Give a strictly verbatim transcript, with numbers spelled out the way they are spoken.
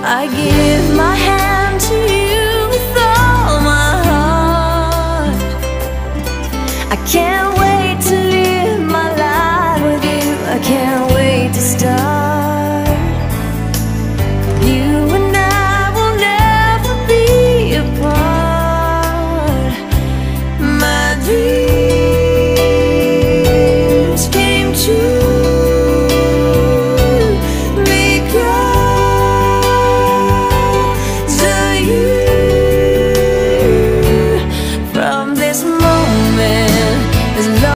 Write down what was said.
I give my hand to you with all my heart. I can't